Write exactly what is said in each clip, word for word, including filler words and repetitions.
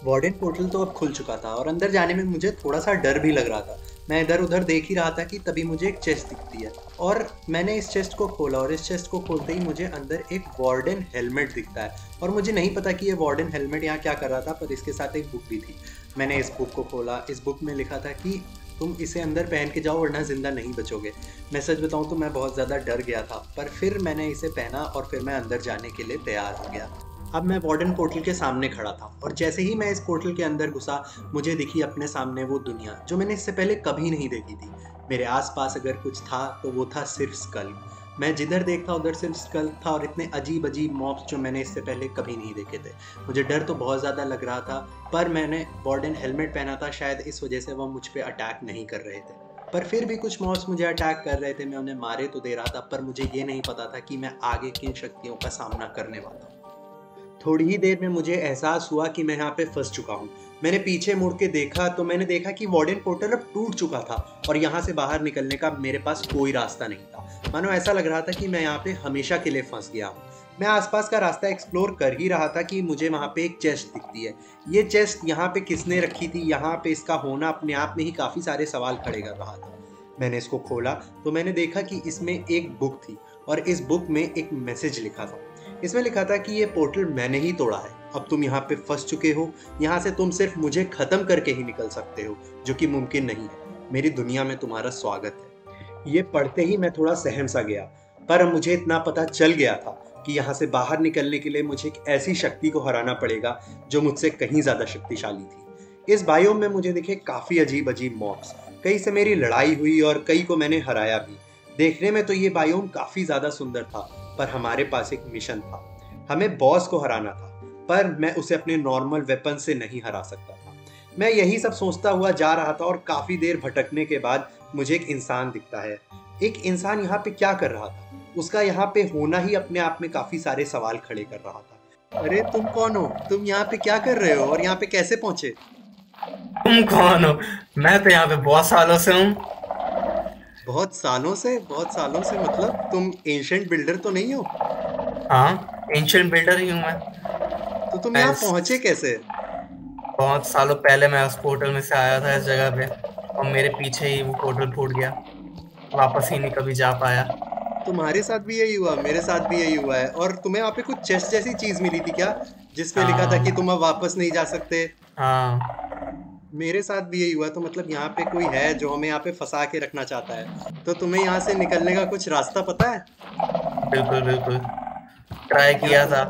Warden portal तो अब खुल चुका था और अंदर जाने में मुझे थोड़ा सा डर भी लग रहा था। मैं इधर उधर देख ही रहा था कि तभी मुझे एक चेस्ट दिखती है और मैंने इस चेस्ट को खोला और इस चेस्ट को खोलते ही मुझे अंदर एक वार्डन हेलमेट दिखता है और मुझे नहीं पता कि ये वार्डन हेलमेट यहाँ क्या कर रहा था, पर इसके साथ एक बुक भी थी। मैंने इस बुक को खोला। इस बुक में लिखा था कि तुम इसे अंदर पहन के जाओ वरना जिंदा नहीं बचोगे। मैं सच बताऊँ तो मैं बहुत ज़्यादा डर गया था, पर फिर मैंने इसे पहना और फिर मैं अंदर जाने के लिए तैयार हो गया। अब मैं वार्डन पोर्टल के सामने खड़ा था और जैसे ही मैं इस पोर्टल के अंदर घुसा मुझे दिखी अपने सामने वो दुनिया जो मैंने इससे पहले कभी नहीं देखी थी। मेरे आसपास अगर कुछ था तो वो था सिर्फ स्कल। मैं जिधर देखता उधर सिर्फ स्कल था और इतने अजीब अजीब मॉब्स जो मैंने इससे पहले कभी नहीं देखे थे। मुझे डर तो बहुत ज़्यादा लग रहा था, पर मैंने वार्डन हेलमेट पहना था, शायद इस वजह से वो मुझ पर अटैक नहीं कर रहे थे। पर फिर भी कुछ मॉब्स मुझे अटैक कर रहे थे। मैं उन्हें मारे तो दे रहा था, पर मुझे ये नहीं पता था कि मैं आगे किन शक्तियों का सामना करने वाला हूँ। थोड़ी ही देर में मुझे एहसास हुआ कि मैं यहाँ पे फंस चुका हूँ। मैंने पीछे मुड़ के देखा तो मैंने देखा कि वार्डन पोर्टल अब टूट चुका था और यहाँ से बाहर निकलने का मेरे पास कोई रास्ता नहीं था। मानो ऐसा लग रहा था कि मैं यहाँ पे हमेशा के लिए फंस गया हूँ। मैं आसपास का रास्ता एक्सप्लोर कर ही रहा था कि मुझे वहाँ पे एक चेस्ट दिखती है। ये चेस्ट यहाँ पे किसने रखी थी, यहाँ पे इसका होना अपने आप में ही काफ़ी सारे सवाल खड़े कर रहा था। मैंने इसको खोला तो मैंने देखा कि इसमें एक बुक थी और इस बुक में एक मैसेज लिखा था। इसमें लिखा था कि ये पोर्टल मैंने ही तोड़ा है, अब तुम यहाँ पे फंस चुके हो, यहाँ से तुम सिर्फ मुझे ख़त्म करके ही निकल सकते हो, जो कि मुमकिन नहीं है। मेरी दुनिया में तुम्हारा स्वागत है। ये पढ़ते ही मैं थोड़ा सहम सा गया, पर मुझे इतना पता चल गया था कि यहाँ से बाहर निकलने के लिए मुझे एक ऐसी शक्ति को हराना पड़ेगा जो मुझसे कहीं ज़्यादा शक्तिशाली थी। इस बायोम में मुझे दिखे काफ़ी अजीब अजीब मॉब्स। कई से मेरी लड़ाई हुई और कई को मैंने हराया भी। देखने में तो ये बायोम काफ़ी ज़्यादा सुंदर था, पर हमारे पास एक मिशन था। हमें बॉस को हराना था, पर मैं उसे अपने नॉर्मल वेपन से नहीं हरा सकता था। मैं यही सब सोचता हुआ जा रहा था और काफ़ी देर भटकने के बाद मुझे एक इंसान दिखता है। एक इंसान यहाँ पे क्या कर रहा था? उसका यहाँ पे होना ही अपने आप में काफ़ी सारे सवाल खड़े कर रहा था। अरे तुम कौन हो? तुम यहाँ पे क्या कर रहे हो और यहाँ पे कैसे पहुंचे? तुम कौन हो? मैं तो यहाँ पे बहुत सालों से हूँ। बहुत सालों से? बहुत सालों से मतलब तुम एंशिएंट बिल्डर तो नहीं हो? हाँ, एंशिएंट बिल्डर ही हूँ मैं। तो तुम मैं यहाँ इस- पहुंचे कैसे? बहुत सालों पहले मैं उस पोर्टल में से आया था इस जगह पे, और मेरे पीछे ही वो पोर्टल फूट गया। वापस ही नहीं कभी जा पाया। तुम्हारे साथ भी यही हुआ? मेरे साथ भी यही हुआ है। और तुम्हें वहाँ पे कुछ चेस्ट जैसी चीज मिली थी क्या, जिसपे लिखा था कि हाँ तुम अब वापस नहीं जा सकते? हाँ। मेरे साथ भी यही हुआ। तो मतलब यहाँ पे कोई है जो हमें यहाँ पे फंसा के रखना चाहता है। तो तुम्हें यहाँ से निकलने का कुछ रास्ता पता है? बिल्कुल बिल्कुल, ट्राई क्या किया तुम था।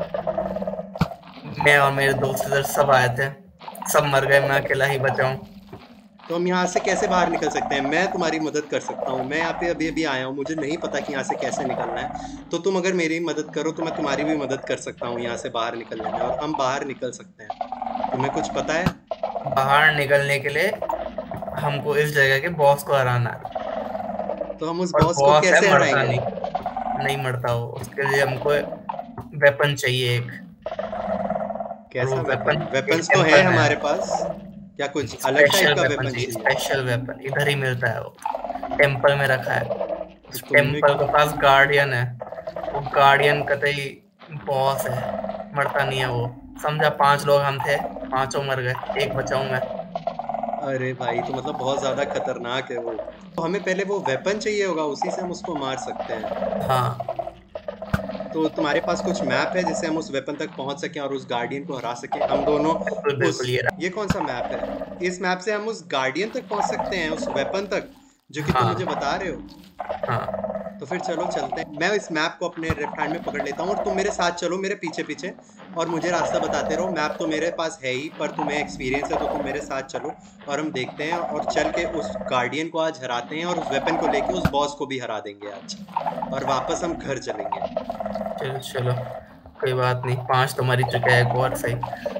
मैं और मेरे दोस्त इधर सब आए थे, सब मर गए, मैं अकेला ही बचा हूँ। तो हम यहाँ से कैसे बाहर निकल सकते हैं? मैं तुम्हारी मदद कर सकता हूँ। मैं यहाँ पे अभी अभी आया हूँ, मुझे नहीं पता कि यहाँ से कैसे निकलना है। तो तुम अगर मेरी मदद करो तो मैं तुम्हारी भी मदद कर सकता हूँ यहाँ से बाहर निकलने में, और हम बाहर निकल सकते हैं। तुम्हें कुछ पता है? बाहर निकलने के लिए हमको इस जगह के बॉस को हराना है। तो हम उस और बॉस को बॉस है कैसे मरता हराएंगे? नहीं, नहीं मरता वो। उसके लिए हमको वेपन चाहिए एक, और वो कैसा वेपन वेपन? एक वेपन्स तो है टेम्पल में हमारे है। पास। क्या एक कुछ अलग टाइप स्पेशल का वेपन वेपन चाहिए, चाहिए? स्पेशल वेपन इधर ही मिलता है, वो टेम्पल में रखा है। तो उस तुमने टेम्पल के पास गार्डियन है, वो गार्डियन कतई बॉस है, मरता नहीं है वो। समझा, पांच लोग हम थे, पांचों मर गए, एक बचा हूं मैं। अरे भाई, तो मतलब बहुत ज्यादा खतरनाक है वो। तो हमें पहले वो वेपन चाहिए होगा, उसी से हम उसको मार सकते हैं। हाँ तो तुम्हारे पास कुछ मैप है जिससे हम उस वेपन तक पहुंच सकें और उस गार्डियन को हरा सकें हम दोनों? बिल्कुल उस बिल्कुल, ये रहा। ये कौन सा मैप है? इस मैप से हम उस गार्डियन तक पहुंच सकते हैं, उस वेपन तक जो कि तुम मुझे हाँ बता रहे हो? हाँ। तो फिर चलो चलते हैं। मैं इस मैप को अपने लेफ्ट हैंड में पकड़ लेता हूँ और तुम मेरे साथ चलो, मेरे पीछे पीछे, और मुझे रास्ता बताते रहो। मैप तो मेरे पास है ही, पर तुम्हें एक्सपीरियंस है तो तुम मेरे साथ चलो और हम देखते हैं और चल के उस गार्डियन को आज हराते हैं और उस वेपन को लेके उस बॉस को भी हरा देंगे आज, और वापस हम घर चलेंगे। चलो चलो, कोई बात नहीं, पांच तो मर ही चुके हैं, एक और सही।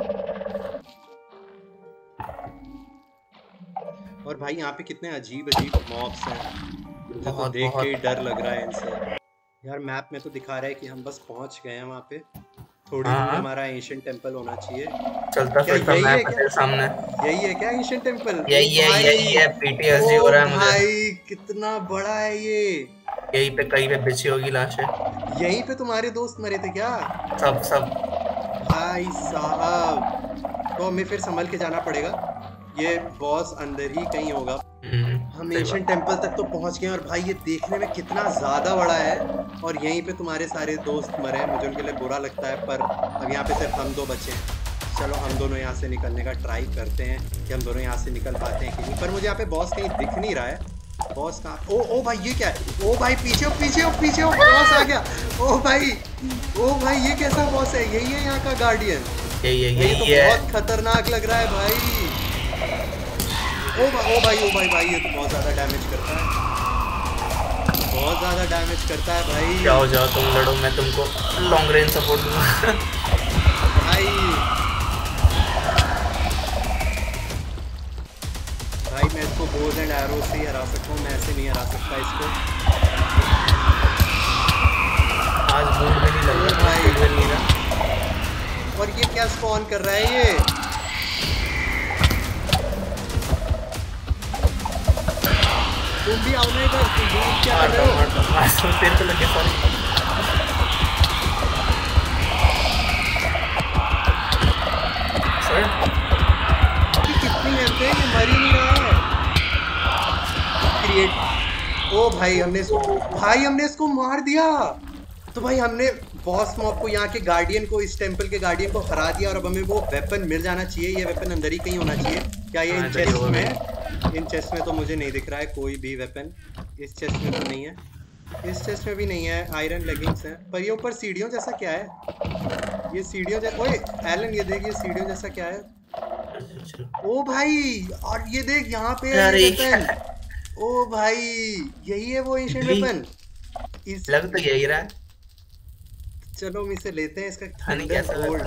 और भाई यहाँ पे कितने अजीब अजीब मॉब्स हैं, मुझे तो बहुत देख के ही बहुत। डर लग रहा है इनसे। यार मैप में तो दिखा रहा है कि हम बस पहुंच गए हैं वहाँ पे। थोड़ी दूर हाँ, हमारा एशियन टेम्पल होना चाहिए। चलता क्या फिरता यही है मैप है क्या? तेरे सामने। यही है क्या एशियन टेम्पल? ओ यही है यही भाई! है, पीटीएसडी हो ओ रहा है मुझे। भाई, कितना बड़ा है ये! यहीं पे कहीं पे बिछी होगी लाशें। यहीं पे तुम्हारे दोस्त मरे थे क्या? सब सब। भाई साहब! तो हमें फिर संभल के जाना पड़ेगा। ये बॉस अंदर ही कहीं होगा। हम एशियन टेम्पल तक तो पहुंच गए और भाई ये देखने में कितना ज्यादा बड़ा है और यहीं पे तुम्हारे सारे दोस्त मरे हैं। मुझे उनके लिए बुरा लगता है, पर अब यहाँ पे सिर्फ हम दो बचे हैं। चलो हम दोनों यहाँ से निकलने का ट्राई करते हैं कि हम दोनों यहाँ से निकल पाते हैं कि नहीं। पर मुझे यहाँ पे बॉस कहीं दिख नहीं रहा है। बॉस कहाँ? ओ ओ भाई ये क्या है? ओ भाई पीछे हो पीछे हो पीछे हो, बॉस आ गया। ओ भाई ओ भाई ये कैसा बॉस है? यही है यहाँ का गार्डियन? ये ये ये तो बहुत खतरनाक लग रहा है भाई। ओ भाई ओ भाई ओ भाई भाई ये तो बहुत ज्यादा डैमेज करता है, बहुत ज्यादा डैमेज करता है भाई। जाओ जाओ तुम लड़ो, मैं तुमको लॉन्ग रेंज सपोर्ट दूंगा। भाई भाई मैं इसको बोज एंड एरो से ही हरा सकता हूँ, मैं ऐसे नहीं हरा सकता इसको। आज बूट भी नहीं लग रहा भाई, नहीं रहा। और ये क्या स्पॉन कर रहा है ये? तुम भी आओ ना इधर, तुम क्या कर रहे हो? तेरे को लगे सॉरी। कितनी हेल्थ है, ये मर ही नहीं रहा है। क्रिएट। ओ भाई हमने इसको भाई हमने इसको मार दिया। तो भाई हमने बॉस मॉब को, यहाँ के गार्डियन को, इस टेंपल के गार्डियन को हरा दिया और अब हमें वो वेपन मिल जाना चाहिए। ये वेपन अंदर ही कहीं होना चाहिए। क्या ये इन चेस्ट में? इन चेस्ट में तो मुझे नहीं दिख रहा है कोई भी वेपन। इस चेस्ट में तो नहीं है, इस चेस्ट में भी नहीं है। आयरन लेगिंग्स है, पर ये ऊपर सीढ़ियों जैसा क्या है? ये सीढ़ियों जैसा, ओए एलन ये देख, ये सीढ़ियों जैसा क्या है? ओ भाई और ये देख यहाँ पे है वेपन। ओ भाई यही है वो एशियन वेपन। इस लग तो यही रहा है। चलो हम इसे लेते हैं, इसका थंडर बोल्ट।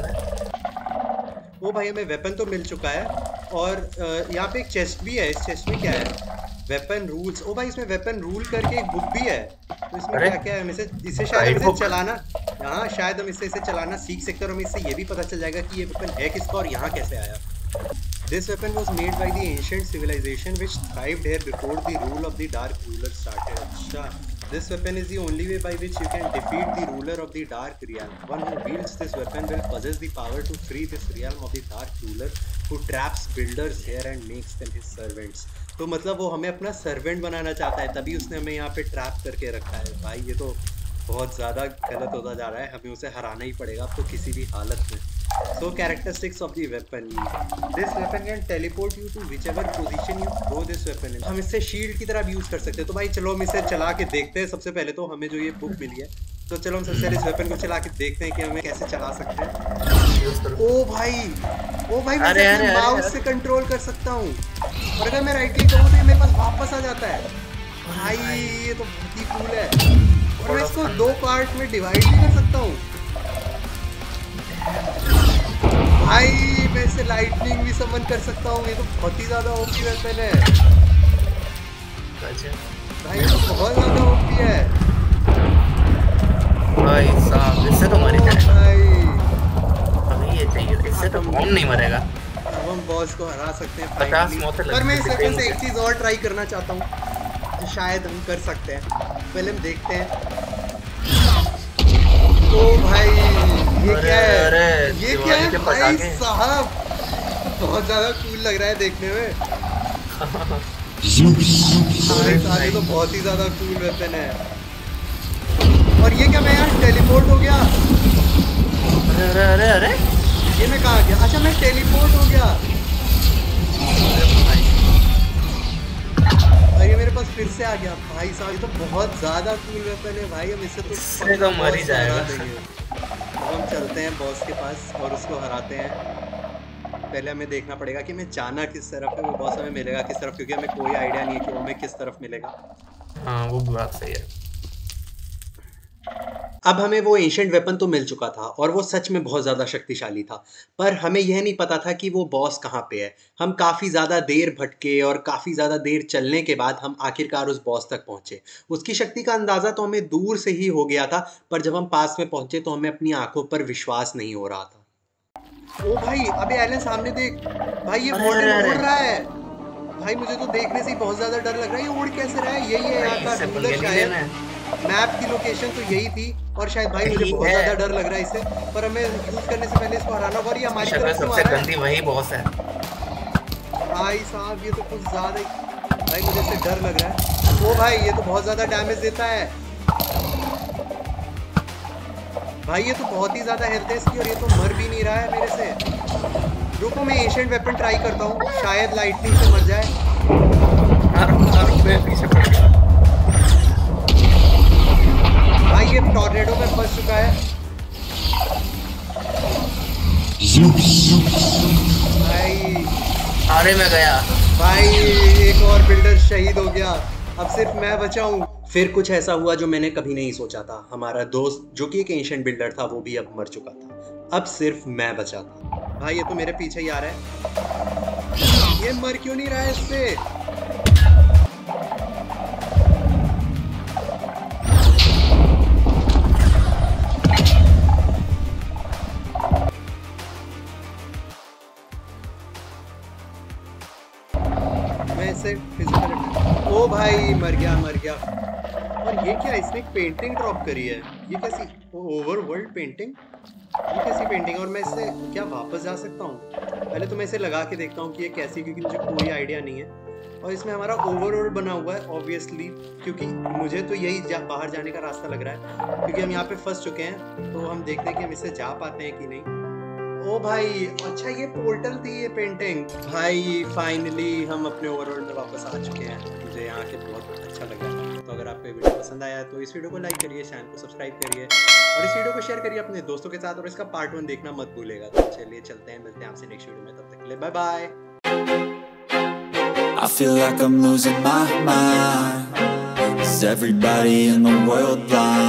ओ भाई हमें वेपन तो मिल चुका है और यहाँ पे एक चेस्ट भी है। इस चेस्ट में क्या है? Weapon rules. ओ भाई इसमें वेपन रूल करके एक बुक भी है। तो इसमें क्या क्या है? हम इसे इसे शायद इसे चलाना, हाँ शायद हम इससे इसे चलाना सीख सकते हैं और हमें इससे ये भी पता चल जाएगा कि ये वेपन है किसका और यहाँ कैसे आया। This weapon was made by the ancient civilization which thrived here before the rule of the Dark Ruler started. अच्छा, this weapon is the only way by which you can defeat the ruler of the Dark Realm. One who wields this weapon will possess the power to free this realm of the Dark Ruler who traps builders here and makes them his servants. तो मतलब वो हमें अपना servant बनाना चाहता है, तभी उसने हमें यहाँ पे ट्रैप करके रखा है। भाई ये तो बहुत ज़्यादा गलत होता जा रहा है, हमें उसे हराना ही पड़ेगा अब तो किसी भी हालत में। So characteristics of the weapon. This weapon can teleport you to whichever position you throw this weapon in. हम इससे शील्ड की तरह भी यूज कर सकते हैं। तो भाई चलो हम इसे चला के देखते हैं। सबसे पहले तो हमें जो ये बुक मिली है, तो चलो हम सबसे पहले इस वेपन को चला के देखते हैं कि हमें कैसे चला सकते हैं। ओ भाई ओ भाई मैं इसे माउस से कंट्रोल कर सकता हूँ और अगर मैं राइट क्लिक करूँ तो ये मेरे पास वापस आ जाता है। भाई ये तो बहुत ही कूल है और मैं इसको दो पार्ट में डिवाइड भी कर सकता हूँ। भाई मैं इससे लाइटनिंग भी समन कर सकता हूँ। ये तो बहुत ही ज्यादा ओपी वेपन है भाई, ये तो बहुत ज्यादा ओपी है भाई साहब। इससे तो मर जाएगा भाई, अभी ये चाहिए, इससे तो कौन नहीं मरेगा। अब हम बॉस को हरा सकते हैं पचास मौतें पर मैं इस वेपन से एक चीज और ट्राई करना चाहता हूँ जो शायद हम कर सकते हैं। पहले हम देखते हैं। ओ भाई ये क्या है? अरे, ये क्या है भाई साहब? बहुत ज्यादा कूल लग रहा है देखने में। भाई साहब ये तो बहुत ही ज्यादा कूल वेपन है। और ये क्या, मैं यार टेलीपोर्ट हो गया। अरे अरे अरे ये मैं कहाँ गया? अच्छा मैं टेलीपोर्ट हो गया। और ये मेरे पास फिर से आ गया। भाई साहब ये तो बहुत ज्यादा कूल वेपन है भाई, हम इससे तो तो मर ही जाएगा। अब हम चलते हैं बॉस के पास और उसको हराते हैं। पहले हमें देखना पड़ेगा कि हमें जाना किस तरफ है, वो बॉस हमें मिलेगा किस तरफ, क्योंकि हमें कोई आइडिया नहीं है कि वो हमें किस तरफ मिलेगा। हाँ वो बात सही है। अब हमें वो एंशिएंट वेपन तो मिल चुका था और वो सच में बहुत ज़्यादा शक्तिशाली था, पर हमें यह नहीं पता था कि वो बॉस कहाँ पे है। हम काफ़ी ज़्यादा देर भटके और काफ़ी ज़्यादा देर चलने के बाद हम आखिरकार उस बॉस तक पहुँचे। उसकी शक्ति का अंदाज़ा तो हमें दूर से ही हो गया था, पर जब हम पास में पहुँचे तो हमें अपनी आंखों पर विश्वास नहीं हो रहा था। ओ भाई अबे एलन सामने देख भाई, ये वार्डन उड़ रहा है। भाई मुझे तो देखने से ही बहुत ज़्यादा डर लग रहा है। ये उड़ कैसे रहा है? यही है यहाँ का रूलर शायद। मैप की लोकेशन तो यही थी और शायद भाई मुझे यही बहुत है। ज्यादा डर लग रहा है इसे, पर हमें यूज करने से पहले इसको हराना होगा। और ये हमारी शक्ल तरफ क्यों आ सबसे रहा है गंदी वही बॉस है। भाई साहब? ये तो कुछ ज्यादा ही, भाई मुझे इससे डर लग रहा है। ओ भाई ये तो बहुत ज्यादा डैमेज देता है भाई, ये तो बहुत ही ज्यादा हेल्थ है इसकी और ये तो मर भी नहीं रहा है मेरे से। रुको मैं एशियंट वेपन ट्राई करता हूँ, शायद लाइटनिंग से मर जाए। मारो, मारो, मैं पीछे पड़ गया। भाई ये टॉर्नेडो में फंस चुका है भाई। अरे मैं गया भाई एक और बिल्डर शहीद हो गया, अब सिर्फ मैं बचा हूँ। फिर कुछ ऐसा हुआ जो मैंने कभी नहीं सोचा था। हमारा दोस्त जो कि एक एंशिएंट बिल्डर था वो भी अब मर चुका था, अब सिर्फ मैं बचा था। भाई ये तो मेरे पीछे ही आ रहा है, ये मर क्यों नहीं रहा है इससे? मैं इसे फिजिकल, ओ भाई मर गया मर गया। और ये क्या, इसने एक पेंटिंग ड्रॉप करी है, ये कैसी ओवरवर्ल्ड पेंटिंग, ये कैसी पेंटिंग? और मैं इससे क्या वापस जा सकता हूँ? पहले तो मैं इसे लगा के देखता हूँ कि ये कैसी, क्योंकि मुझे कोई आइडिया नहीं है। और इसमें हमारा ओवरवर्ल्ड बना हुआ है ऑब्वियसली, क्योंकि मुझे तो यही जा, बाहर जाने का रास्ता लग रहा है, क्योंकि हम यहाँ पे फंस चुके हैं। तो हम देखते हैं कि हम इससे जा पाते हैं कि नहीं। ओ भाई अच्छा ये पोर्टल थी ये पेंटिंग। भाई फाइनली हम अपने ओवरवर्ल्ड में वापस आ चुके हैं, मुझे यहाँ के बहुत अच्छा लगा। तो अगर आपको ये वीडियो पसंद आया तो इस वीडियो को लाइक करिए, चैनल को सब्सक्राइब करिए और इस वीडियो को शेयर करिए अपने दोस्तों के साथ, और इसका पार्ट वन देखना मत भूलेगा। तो चलिए चलते हैं, मिलते हैं आपसे नेक्स्ट वीडियो में, तब तक के लिए bye bye. I feel like I'm losing my mind. Is everybody in the world blind?